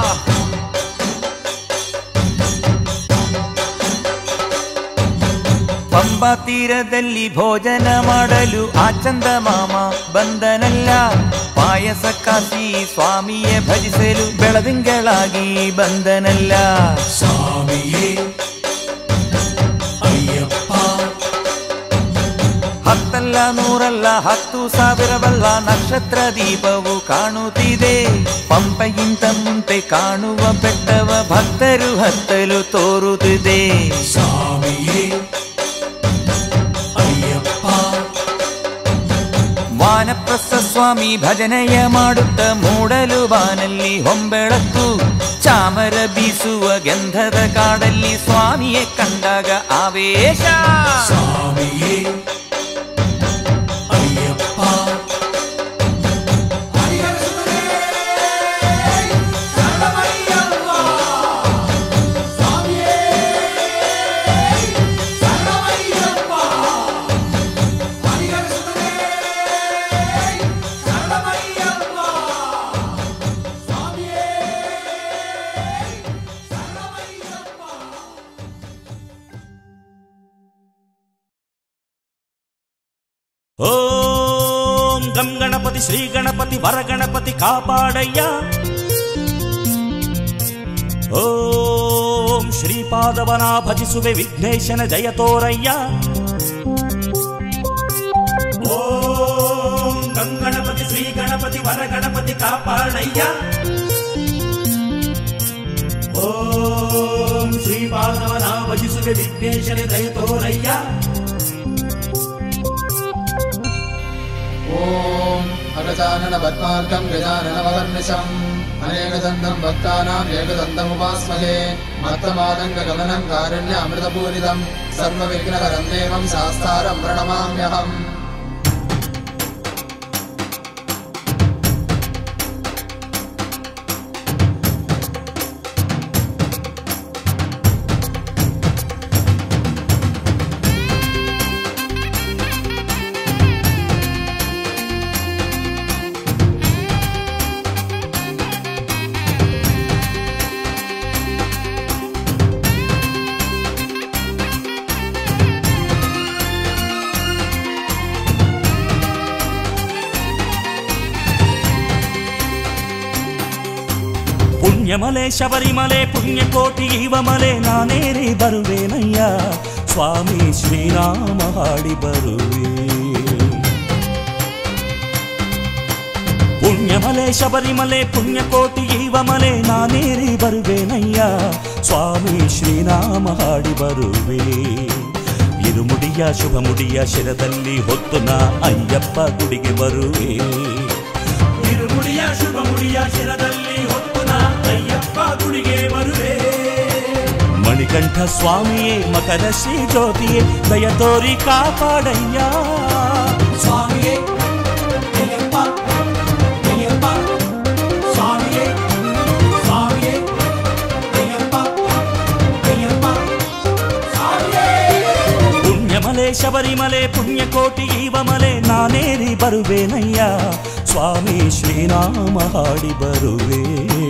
ಪಂಬಾ ತೀರದಲ್ಲಿ ಭೋಜನ ಮಾಡಲು ಆ ಚಂದಮಾಮ ಬಂದನಲ್ಲ. ಪಾಯಸ ಕಾಸಿ ಸ್ವಾಮಿಯೇ ಭಜಿಸಲು ಬೆಳದಿಂಗಳಾಗಿ ಬಂದನಲ್ಲ. ಸ್ವಾಮಿಯೇ ಅಯ್ಯಪ್ಪ. ಹತ್ತಲ್ಲ ನೂರಲ್ಲ 10,000ವಲ್ಲ ನಕ್ಷತ್ರ ದೀಪವು ಕಾಣುತ್ತಿದೆ. ಪಂಪೆಗಿಂತ ಮುಂದೆ ಕಾಣುವ ಬೆಟ್ಟವ ಭಕ್ತರು ಹತ್ತಲು ತೋರುತ್ತಿದೆ. ಸ್ವಾಮಿಯೇ ವಾನಪ್ರಸ್ಥ ಸ್ವಾಮಿ ಭಜನೆಯ ಮಾಡುತ್ತ ಮೂಡಲು ಬಾನಲ್ಲಿ ಹೊಂಬೆಳಕು. ಚಾಮರ ಬೀಸುವ ಗಂಧದ ಕಾಡಲ್ಲಿ ಸ್ವಾಮಿಯೇ ಕಂಡಾಗ ಆವೇಶ. ಸ್ವಾಮಿಯೇ ಅಯ್ಯಪ್ಪ. ಸ್ವಾಮಿಯೇ ಓಂ ಗಂ ಗಣಪತಿ ಶ್ರೀ ಗಣಪತಿ ವರ ಗಣಪತಿ ಕಾಪಾಡಯ್ಯ. ಓಂ ಶ್ರೀಪಾದವನ ಭಜಿಸುವೆ ವಿಘ್ನೇಶನ ಜಯ ತೋರಯ್ಯ. ಓಂ ಗಂ ಗಣಪತಿ ಶ್ರೀ ಗಣಪತಿ ವರ ಗಣಪತಿ ಕಾಪಾಡಯ್ಯ. ಓಂ ಶ್ರೀಪಾದವನ ಭಜಿಸುವೆ ವಿಘ್ನೇಶನ ಜಯ ತೋರಯ್ಯ. ಓಂ ಅಗಜಾನನ ಪದ್ಮಾರ್ಕಂ ಗಜಾನನ ವಹರ್ನಿಶಂ ಅನೇಕದಂತಂ ಭಕ್ತಾನಾಂ ಏಕದಂತಮುಪಾಸ್ಮಹೇ ಮತ್ತಮಾದಂಗ ಗಮನಂ ಕಾರುಣ್ಯ ಅಮೃತಪೂರಿತಂ ಸರ್ವವಿಘ್ನಹರಂ ದೇವಂ ಶಾಸ್ತಾರಂ ಪ್ರಣಮಾಮ್ಯಹಂ. ಪುಣ್ಯಮಲೆ ಶಬರಿಮಲೆ ಪುಣ್ಯಕೋಟಿ ಇವಮಲೆ ನಾನೇರಿ ಬರುವೇನಯ್ಯ. ಸ್ವಾಮಿ ಶ್ರೀರಾಮ ಹಾಡಿ ಬರುವೆ. ಪುಣ್ಯಮಲೆ ಶಬರಿಮಲೆ ಪುಣ್ಯಕೋಟಿ ಇವಮಲೆ ನಾನೇರಿ ಬರುವೇನಯ್ಯ. ಸ್ವಾಮಿ ಶ್ರೀರಾಮ ಹಾಡಿ ಬರುವೆ. ಇರುಮುಡಿಯ ಶುಭ ಮುಡಿಯ ಶಿರದಲ್ಲಿ ಹೊತ್ತು ನಾ ಅಯ್ಯಪ್ಪ ಗುಡಿಗೆ ಬರುವೆ. ಇರುಮುಡಿಯ ಶುಭ ಮುಡಿಯ ಶಿರದಲ್ಲಿ ಹೊತ್ತು ನಾ ಅಯ್ಯಪ್ಪ ಗುಡಿಗೆ ಬರುವೆ. ಮಣಿಕಂಠ ಸ್ವಾಮಿಯೇ ಮಕರ ಶ್ರೀ ಜ್ಯೋತಿಯೇ ದಯ ತೋರಿ ಕಾಪಾಡಯ್ಯ. ಸ್ವಾಮಿಯೇ ಅಯ್ಯಪ್ಪ ಅಯ್ಯಪ್ಪ ಸ್ವಾಮಿಯೇ ಸ್ವಾಮಿಯೇ ಅಯ್ಯಪ್ಪ ಅಯ್ಯಪ್ಪ ಸ್ವಾಮಿಯೇ. ಪುಣ್ಯಮಲೆ ಶಬರಿಮಲೆ ಪುಣ್ಯಕೋಟಿ ಇವಮಲೆ ನಾನೇರಿ ಬರುವೇನಯ್ಯ. ಸ್ವಾಮಿ ಶ್ರೀರಾಮ ಹಾಡಿ ಬರುವೆ.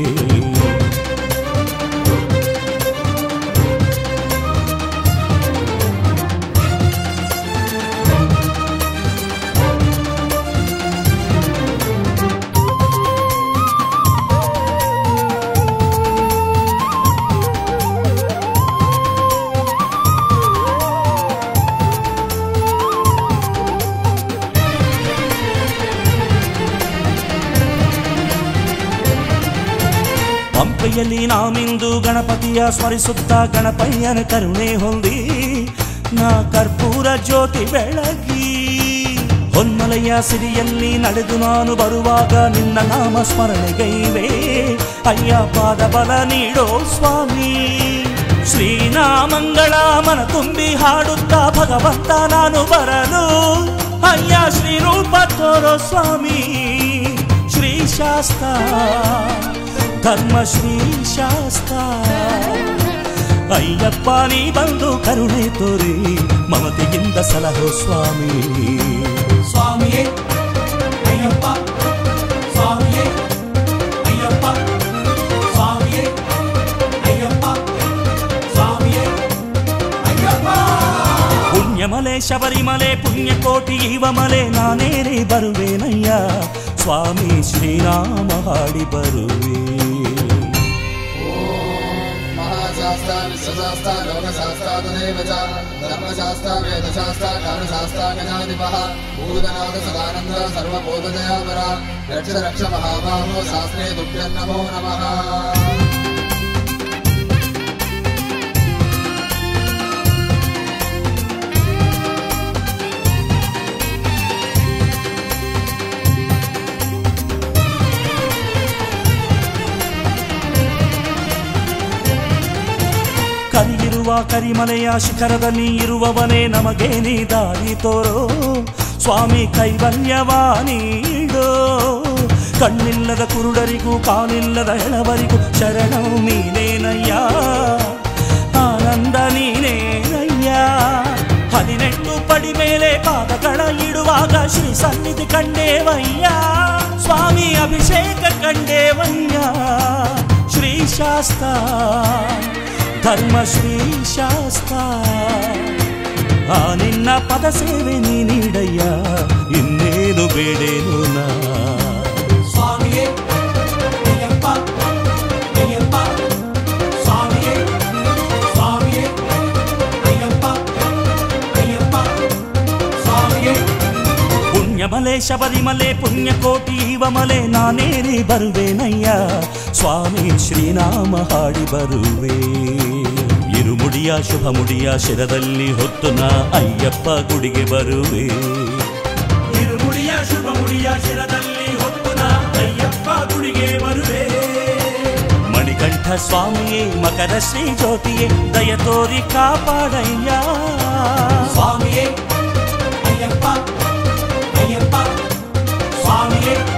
ಪಂಪೆಯಲ್ಲಿ ನಾಮಿಂದು ಗಣಪತಿಯ ಸ್ಮರಿಸುತ್ತ ಗಣಪಯ್ಯನ ಕರುಣೆ ಹೊಂದಿ ನಾ ಕರ್ಪೂರ ಜ್ಯೋತಿ ಬೆಳಗಿ. ಹೊನ್ಮಲೆಯ ಸಿರಿಯಲ್ಲಿ ನಡೆದು ನಾನು ಬರುವಾಗ ನಿನ್ನ ನಾಮ ಸ್ಮರಣೆಗೈವೆ. ಅಯ್ಯ ಪಾದ ಬಲ ನೀಡೋ ಸ್ವಾಮಿ. ಶ್ರೀನಾಮಂಗಳ ಮನ ತುಂಬಿ ಹಾಡುತ್ತಾ ಭಗವಂತ ನಾನು ಬರಲು. ಅಯ್ಯ ಶ್ರೀರೂಪ ತೋರೋ ಸ್ವಾಮಿ. ಶ್ರೀ ಶಾಸ್ತ್ರ ಧರ್ಮ ಶ್ರೀ ಶಾಸ್ತ್ರ. ಅಯ್ಯಪ್ಪ ನೀ ಬಂದು ಕರುಣೆ ತೋರಿ ಮಮತೆಯಿಂದ ಸಲಹೋ ಸ್ವಾಮಿ. ಸ್ವಾಮಿಯೇ ಅಯ್ಯಪ್ಪ ಸ್ವಾಮಿಯೇ ಅಯ್ಯಪ್ಪ ಸ್ವಾಮಿಯೇ ಅಯ್ಯಪ್ಪ ಸ್ವಾಮಿಯೇ ಅಯ್ಯಪ್ಪ. ಪುಣ್ಯಮಲೆ ಶಬರಿಮಲೆ ಪುಣ್ಯಕೋಟಿ ಇವಮಲೆ ನಾನೇರಿ ಬರುವೇನಯ್ಯ. ಸ್ವಾಮಿ ಶ್ರೀರಾಮ ಹಾಡಿ ಬರುವೆ. ಮಹಾಶಾಸ್ತ್ರ ವಿಶ್ವಶಾಸ್ತ್ರ ಲೋಕಶಾಸ್ತ್ರ ತದೇವ ಚ ಧರ್ಮಶಾಸ್ತ್ರ ವೇದಶಾಸ್ತ್ರ ಕಾಲಶಾಸ್ತ್ರ ಗಣಾಧಿಪಃ ಭೂತನಾಥ ಸದಾನಂದ ಸರ್ವಬೋಧದಯಾವರ ರಕ್ಷ ರಕ್ಷ ಮಹಾಭಾವೋ ಶಾಸ್ತ್ರೇ ತುಭ್ಯಂ ನಮೋ ನಮಃ. ಕರಿಯಿರುವ ಕರಿಮಲೆಯ ಶಿಖರದಲ್ಲಿ ಇರುವವನೇ ನಮಗೆ ನೀ ದಾರಿ ತೋರೋ ಸ್ವಾಮಿ. ಕೈವಲ್ಯವ ನೀಡೋ ಕಣ್ಣಿಲ್ಲದ ಕುರುಡರಿಗೂ ಕಾಲಿಲ್ಲದ ಎಳವರಿಗೂ ಶರಣು ನೀನೇನಯ್ಯ. ಆನಂದ ನೀನೇನಯ್ಯ. 18 ಪಡಿ ಮೇಲೆ ಪಾದಗಳ ಇಡುವಾಗ ಶ್ರೀ ಸನ್ನಿಧಿ ಕಂಡೇವಯ್ಯ. ಸ್ವಾಮಿ ಅಭಿಷೇಕ ಕಂಡೇವಯ್ಯ. ಶ್ರೀ ಶಾಸ್ತ್ರ ಧರ್ಮ ಶ್ರೀ ಶಾಸ್ತ್ರ. ಆ ನಿನ್ನ ಪದ ಸೇವೆ ನೀಡಯ್ಯ ಇನ್ನೇನು ಬೇಡೇನು ನಾ ಸ್ವಾಮಿಯೇ ಅಯ್ಯಪ್ಪ ಅಯ್ಯಪ್ಪ ಸ್ವಾಮಿಯೇ ಸ್ವಾಮಿಯೇ ಅಯ್ಯಪ್ಪ ಅಯ್ಯಪ್ಪ ಸ್ವಾಮಿಯೇ ಪುಣ್ಯಮಲೆ ಶಬರಿಮಲೆ ಪುಣ್ಯಕೋಟಿ ಇವಮಲೆ ನಾನೇರಿ ಬರುವೆನಯ್ಯ ಸ್ವಾಮಿ ಶ್ರೀನಾಮ ಹಾಡಿ ಬರುವೆ ಇರುಮುಡಿಯ ಶುಭ ಮುಡಿಯ ಶಿರದಲ್ಲಿ ಹೊತ್ತು ನಾ ಅಯ್ಯಪ್ಪ ಗುಡಿಗೆ ಬರುವೆ ಇರುಮುಡಿಯ ಶುಭ ಮುಡಿಯ ಶಿರದಲ್ಲಿ ಹೊತ್ತು ನಾ ಅಯ್ಯಪ್ಪ ಗುಡಿಗೆ ಬರುವೆ ಮಣಿಕಂಠ ಸ್ವಾಮಿಯೇ ಮಕರ ಶ್ರೀ ಜ್ಯೋತಿಯೇ ದಯ ತೋರಿ ಕಾಪಾಡಯ್ಯ ಸ್ವಾಮಿಯೇ ಅಯ್ಯಪ್ಪ ಅಯ್ಯಪ್ಪ ಸ್ವಾಮಿಯೇ